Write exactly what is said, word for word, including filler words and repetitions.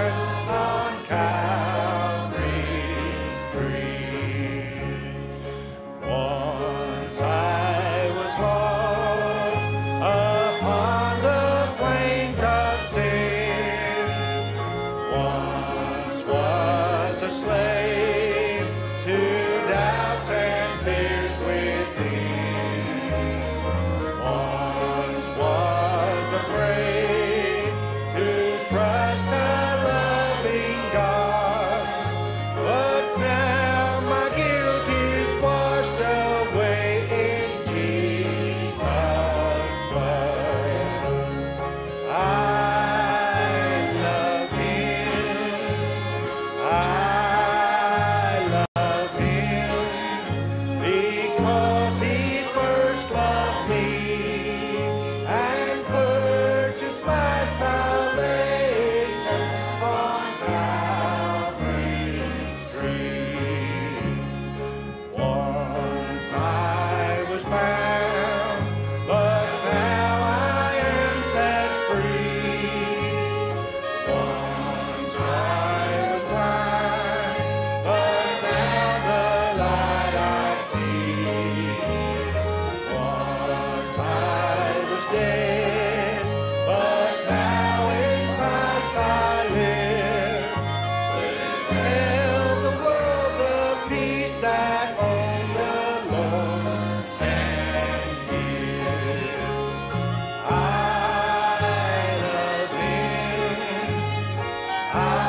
on Calvary's tree. Once I was lost upon the plains of sin, once was a slave to doubts and fears within, once was afraid to trust a loving God, but now my guilt is washed away in Jesus' blood. I love Him. I love Him because He first loved me and purchased my salvation on Calvary's tree. Once I was bound, but now I am set free. Once I was blind, but now the light I see. Once I was dead, but now in Christ I live, to tell the world the peace that only the Lord can give. I love Him. I